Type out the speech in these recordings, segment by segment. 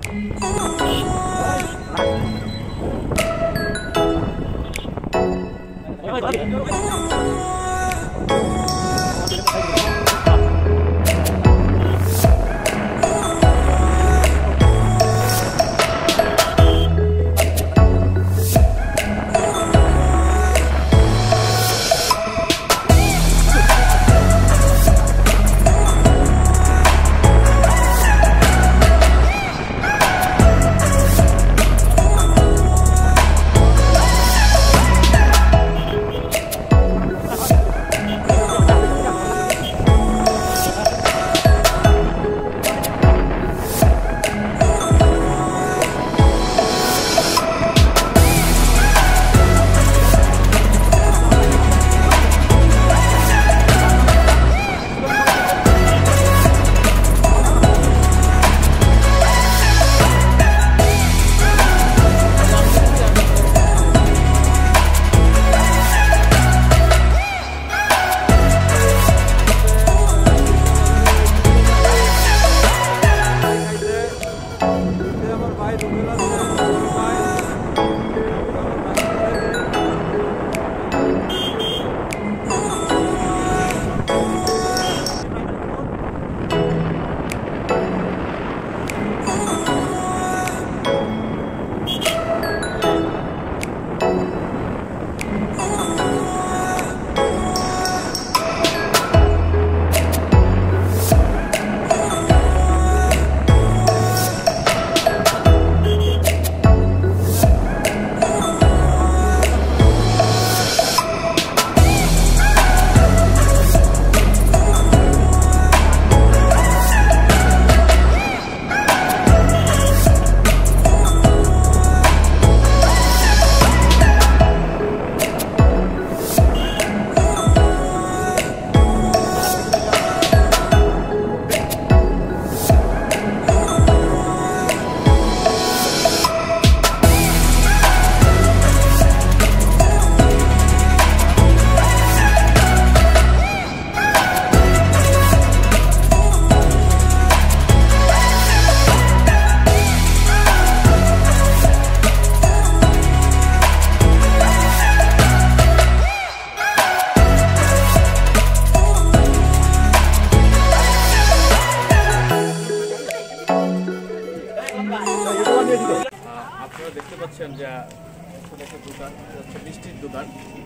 আপনারা দেখতে পাচ্ছেন যে একটা দোকান হচ্ছে মিষ্টির দোকান।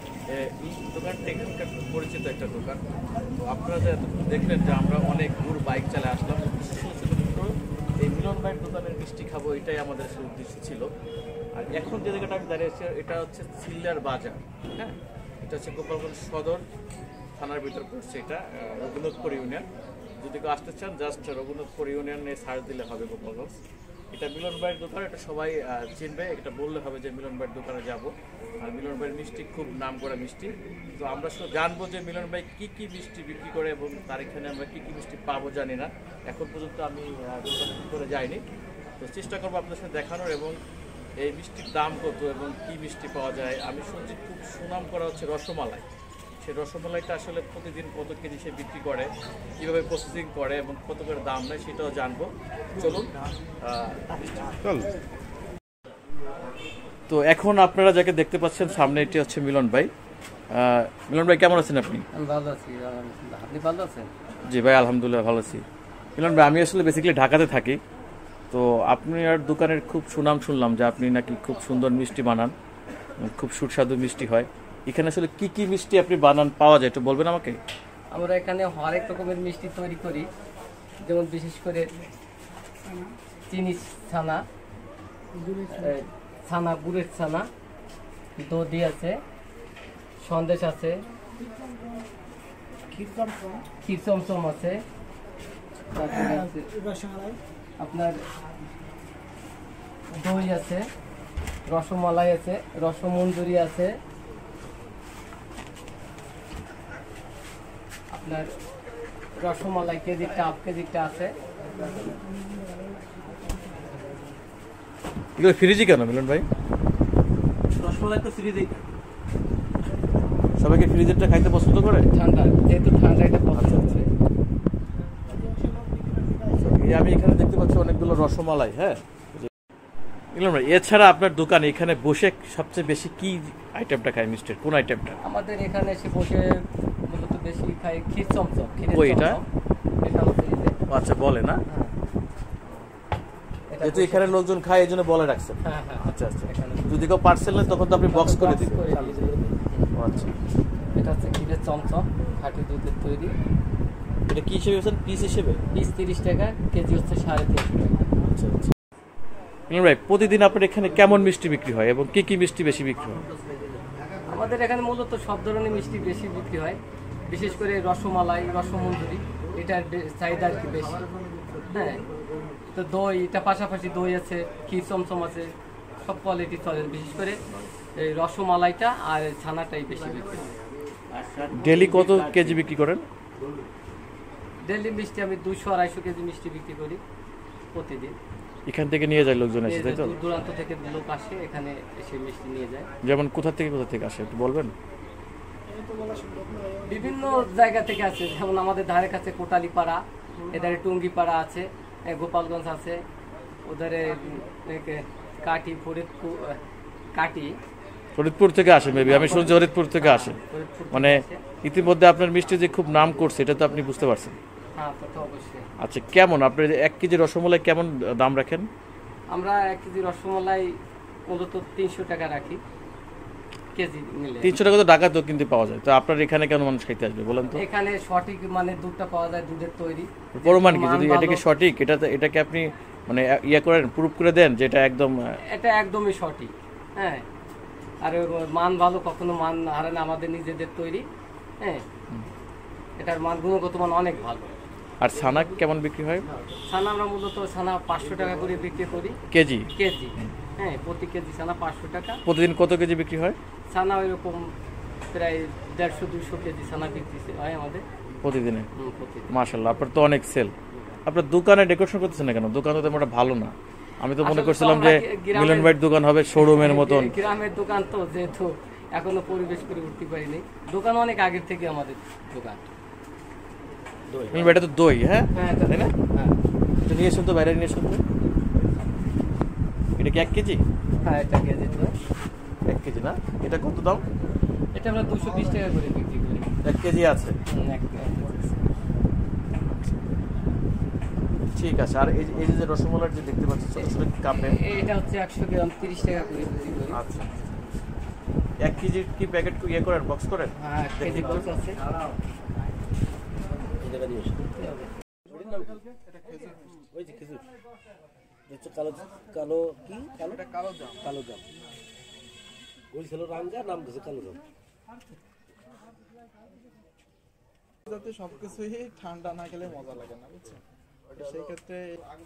এই দোকানটা এখানকার পরিচিত একটা দোকান। তো আপনারা দেখলেন যে আমরা অনেক দূর বাইক চালিয়ে আসলাম, এই মিলন ভাইয়ের দোকানের মিষ্টি খাবো, এটাই আমাদের উদ্দেশ্য ছিল। আর এখন যে জায়গাটা আমি দাঁড়িয়েছি এটা হচ্ছে সিল্লার বাজার। হ্যাঁ, এটা হচ্ছে গোপালগঞ্জ সদর থানার ভিতর পড়ছে। এটা রঘুনাথপুর ইউনিয়ন। যদি কেউ আসতে চান জাস্ট রঘুনাথপুর ইউনিয়নে সার্চ দিলে হবে গোপালগঞ্জ। এটা মিলন ভাইয়ের দোকান, এটা সবাই চিনবে। এটা বললে হবে যে মিলন ভাইয়ের দোকানে যাব। আর মিলন ভাইয়ের মিষ্টি খুব নাম করা মিষ্টি। তো আমরা শুধু জানবো যে মিলন ভাই কী কী মিষ্টি বিক্রি করে এবং তার এখানে আমরা কী কী মিষ্টি পাবো জানি না। এখন পর্যন্ত আমি দোকান করে যাইনি। তো চেষ্টা করবো আপনাদের সাথে দেখানোর এবং এই মিষ্টির দাম কত এবং কী মিষ্টি পাওয়া যায়। আমি শুনছি খুব সুনাম করা হচ্ছে রসমালাই। সেই রসমালাইটা আসলে প্রতিদিন কত কেজি সে বিক্রি করে, কীভাবে প্রসেসিং করে এবং কত করে দাম নেয় সেটাও জানবো। চলুন। তো এখন আপনারা যাকে দেখতে পাচ্ছেন সামনে, এটি হচ্ছে মিলন ভাই। মিলন ভাই কেমন আছেন আপনি? ভালো আছি, আপনি ভালো আছেন? জি ভাই, আলহামদুলিল্লাহ ভালো আছি। মিলন ভাই, আমি আসলে বেসিক্যালি ঢাকাতে থাকি। তো আপনার দোকানের খুব সুনাম শুনলাম যে আপনি নাকি খুব সুন্দর মিষ্টি বানান, খুব সুস্বাদু মিষ্টি হয়। এখানে আসলে কি কি মিষ্টি আপনি বানান পাওয়া যায় একটু বলবেন আমাকে? আমরা এখানে হরেক রকমের মিষ্টি তৈরি করি, যেমন বিশেষ করে চিনি ছানা, ছানা গুড়ের ছানা, দধি আছে, সন্দেশ আছে, ক্ষীর চমচম আছে, আপনার দই আছে, রসমালাই আছে, রসমঞ্জুরি আছে, আপনার রসমালাই কেজিটা হাফ কেজিটা আছে। এগুলো ফ্রিজে কেন মিলন ভাই? রসমালাই তো ফ্রিজেই, সবাইকে ফ্রিজেরটা খাইতে পছন্দ করে, ঠান্ডা যেহেতু ঠান্ডা এটা পছন্দ হচ্ছে। আমি এখানে দেখতে পাচ্ছি অনেকগুলো রসমালাই। হ্যাঁ, মিলন ভাই, এছাড়া আপনার দোকানে এখানে বসে সবচেয়ে বেশি কি আইটেমটা খায় মিষ্টির, কোন আইটেমটা? আমাদের এখানে এসে বসে মূলত বেশি খাই ক্ষীর চমচম। ওই এটা? এটা হচ্ছে এই যে, আচ্ছা বলে না, হ্যাঁ। এটা যেহেতু বসে- এখানে লোকজন খায় এই জন্য বলে রাখছেন। হ্যাঁ হ্যাঁ আচ্ছা আচ্ছা, এখানে যদি কেউ পার্সেল নেন তখন তো আপনি বক্স করে দিবেন। করে দিই। ও আচ্ছা, এটা হচ্ছে ক্ষীরের চমচম, খাঁটি দুধের তৈরি। এটা কি হিসেবে বেচেন, পিস হিসেবে? পিস 30 টাকা, কেজি হচ্ছে 350 টাকা। আচ্ছা আচ্ছা। মিলন ভাই, প্রতিদিন আপনার এখানে কেমন মিষ্টি বিক্রি হয় এবং কি কি মিষ্টি বেশি বিক্রি হয়? আমাদের এখানে মূলত সব ধরনের মিষ্টি বেশি বিক্রি হয়, বিশেষ করে রসমালাই, রসমঞ্জুরি, এটার চাহিদা আর কি বেশি। হ্যাঁ, তো দই, এটা পাশাপাশি দই আছে, ক্ষীর চমচম আছে, সব কোয়ালিটি চলে। বিশেষ করে এই রসমালাইটা আর ছানাটাই বেশি বিক্রি হয়। ডেলি কত কেজি বিক্রি করেন? ডেলি মিষ্টি আমি 200-250 কেজি মিষ্টি বিক্রি করি প্রতিদিন। এখান থেকে নিয়ে যায় লোকজন এসে, তাই তো? দূর দূরান্ত থেকে লোক আসে, এখানে এসে মিষ্টি নিয়ে যায়। যেমন কোথা থেকে আসে একটু বলবেন? বিভিন্ন জায়গা থেকে আছে, যেমন আমাদের ধারে কাছে কোটালীপাড়া, এধারে টুঙ্গিপাড়া আছে, গোপালগঞ্জ আছে, ওধারে কাটি, ফরিদপুর, কাটি, ফরিদপুর থেকে আসে মেবি, আমি শুনছি ফরিদপুর থেকে আসে। ফরিদপুর মানে থেকে আসে। ইতিমধ্যে আপনার মিষ্টি যে খুব নাম করছে এটা তো আপনি বুঝতে পারছেন। হ্যাঁ, তা তো অবশ্যই। আচ্ছা, কেমন আপনার 1 কেজি রসমালাই কেমন দাম রাখেন? আমরা 1 কেজি রসমালাই মূলত 300 টাকা রাখি কেজি নিলে। 300 টাকা তো ঢাকাতেও কিন্তু পাওয়া যায়, তো আপনার এখানে কেন মানুষ খাইতে আসবে বলেন তো? এখানে সঠিক মানে দুধটা পাওয়া যায়, দুধের তৈরি। প্রমাণ কি, মান যদি ভালো। এটা কি সঠিক, এটাকে আপনি মানে ইয়ে করেন, প্রুফ করে দেন যে এটা একদম এটা একদমই সঠিক। হ্যাঁ, আর ওর মান ভালো, কখনো মান হারে না, আমাদের নিজেদের তৈরি। হ্যাঁ, এটার মান, গুণগত মান অনেক ভালো। আর ছানা কেমন বিক্রি হয় ছানা আমরা মূলত ছানা 500 টাকা করে বিক্রি করি কেজি? কেজি। হ্যাঁ, প্রতি কেজি ছানা 500 টাকা। প্রতিদিন কত কেজি বিক্রি হয়? ছানা ওইরকম প্রায় 150-200 কেজি ছানা বিক্রি হয় আমাদের প্রতিদিনে? প্রতিদিন। মাশাআল্লাহ, আপনার তো অনেক সেল। আপনার দোকানে ডেকোরেশন করতেছেন না কেন? দোকান তো তেমন একটা ভালো না, আমি তো মনে আসলে করছিলাম তো যে আমরা গ্রামের- মিলন ভাইয়ের দোকান হবে শোরুমের মতন। গ্রামের দোকান তো, যেহেতু এখনো পরিবেশ করে উঠতে পারিনি। দোকান অনেক আগের থেকে আমাদের দোকান। মিলন ভাই, এটা তো দই, হ্যাঁ হ্যাঁ, এটা তাই না? হ্যাঁ এটা নিয়ে এসুন তো, বাইরে নিয়ে এসুন তো। এটা কি 1 কেজি? হ্যাঁ, এটা কেজি তো। 1 কেজি না, এটা কত দাম? এটা আমরা 220 টাকা করে বিক্রি করি। 1 কেজি আছে, এক কেজি। ঠিক আছে। আর এই যে রসমালাই যে দেখতে পাচ্ছি ছোট ছোট কাপে, এটা হচ্ছে 100 গ্রাম 30 টাকা করে বিক্রি করি। আচ্ছা 1 কেজি কি প্যাকেট ইয়ে করেন, বক্স করেন? হ্যাঁ, কেজি বক্স আছে। ওই যে খেজুর দেখছো, কালো কালো কি কালো কালো জাম, কালো জাম ওই ছিল রাঙ্গা, নাম দিয়েছে কালো জাম। যাতে সবকিছুই ঠান্ডা না গেলে মজা লাগে না, বুঝছেন? সেই ক্ষেত্রে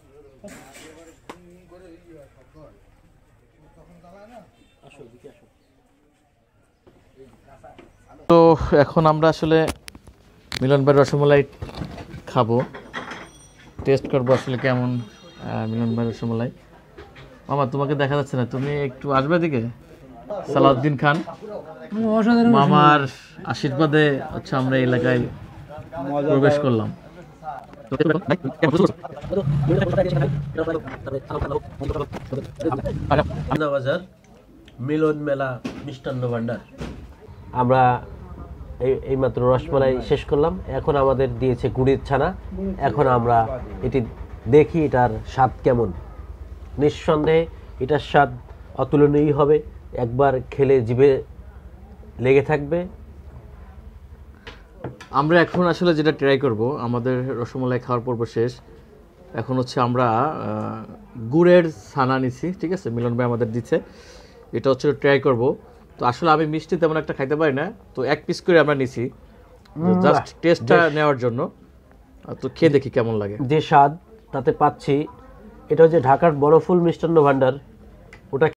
তো এখন আমরা আসলে মিলন ভাইয়ের রসমালাই খাবো, টেস্ট করবো আসলে কেমন মিলন ভাইয়ের রসমালাই। মামা, তোমাকে দেখা যাচ্ছে না, তুমি একটু আসবে দিকে। সালাউদ্দিন খান মামার আশীর্বাদে হচ্ছে আমরা এই এলাকায় প্রবেশ করলাম। বাজার মিলন মেলা মিষ্টান্ন ভান্ডার। আমরা এইমাত্র রসমালাই শেষ করলাম, এখন আমাদের দিয়েছে গুড়ের ছানা। এখন আমরা এটি দেখি এটার স্বাদ কেমন। নিঃসন্দেহে এটার স্বাদ অতুলনীয় হবে, একবার খেলে জিভে লেগে থাকবে। আমরা এখন আসলে যেটা ট্রাই করব, আমাদের রসমালাই খাওয়ার পর্ব শেষ। এখন হচ্ছে আমরা গুড়ের ছানা নিছি, ঠিক আছে, মিলন ভাই আমাদের দিচ্ছে। এটা হচ্ছে ট্রাই করব। তো আসলে আমি মিষ্টি তেমন একটা খাইতে পারি না, তো 1 পিস করে আমরা নিছি জাস্ট টেস্টটা নেওয়ার জন্য। তো খেয়ে দেখি কেমন লাগে। যে স্বাদ তাতে পাচ্ছি, এটা হচ্ছে ঢাকার বড়ফুল মিষ্টান্ন ভান্ডার। ওটা